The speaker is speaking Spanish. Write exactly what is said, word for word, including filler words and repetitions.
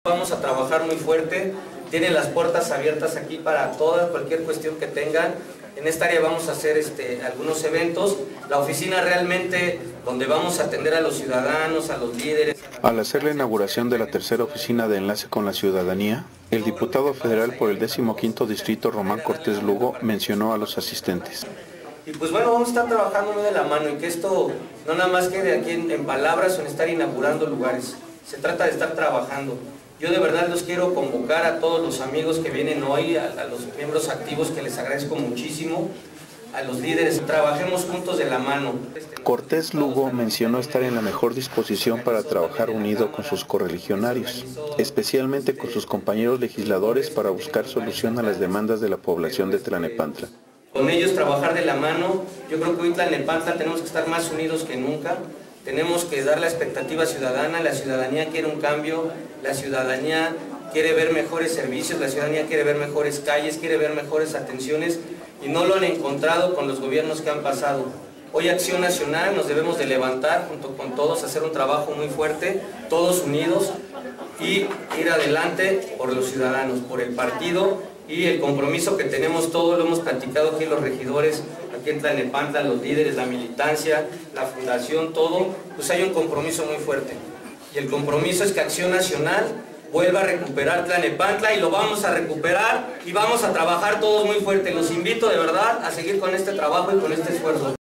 Vamos a trabajar muy fuerte, tienen las puertas abiertas aquí para toda, cualquier cuestión que tengan. En esta área vamos a hacer este, algunos eventos, la oficina realmente donde vamos a atender a los ciudadanos, a los líderes. Al hacer la inauguración de la tercera oficina de enlace con la ciudadanía, el diputado federal por el decimoquinto distrito Román Cortés Lugo mencionó a los asistentes. Y pues bueno, vamos a estar trabajando muy de la mano y que esto no nada más quede aquí en, en palabras o en estar inaugurando lugares, se trata de estar trabajando. Yo de verdad los quiero convocar a todos los amigos que vienen hoy, a, a los miembros activos que les agradezco muchísimo, a los líderes, trabajemos juntos de la mano. Cortés Lugo mencionó estar en la mejor disposición para trabajar unido con sus correligionarios, especialmente con sus compañeros legisladores para buscar solución a las demandas de la población de Tlalnepantla. Con ellos trabajar de la mano, yo creo que hoy Tlalnepantla tenemos que estar más unidos que nunca. Tenemos que dar la expectativa ciudadana, la ciudadanía quiere un cambio, la ciudadanía quiere ver mejores servicios, la ciudadanía quiere ver mejores calles, quiere ver mejores atenciones y no lo han encontrado con los gobiernos que han pasado. Hoy Acción Nacional nos debemos de levantar junto con todos, hacer un trabajo muy fuerte, todos unidos y ir adelante por los ciudadanos, por el partido y el compromiso que tenemos todos, lo hemos platicado aquí los regidores, aquí en Tlalnepantla, los líderes, la militancia, la fundación, todo, pues hay un compromiso muy fuerte. Y el compromiso es que Acción Nacional vuelva a recuperar Tlalnepantla y lo vamos a recuperar y vamos a trabajar todos muy fuerte. Los invito de verdad a seguir con este trabajo y con este esfuerzo.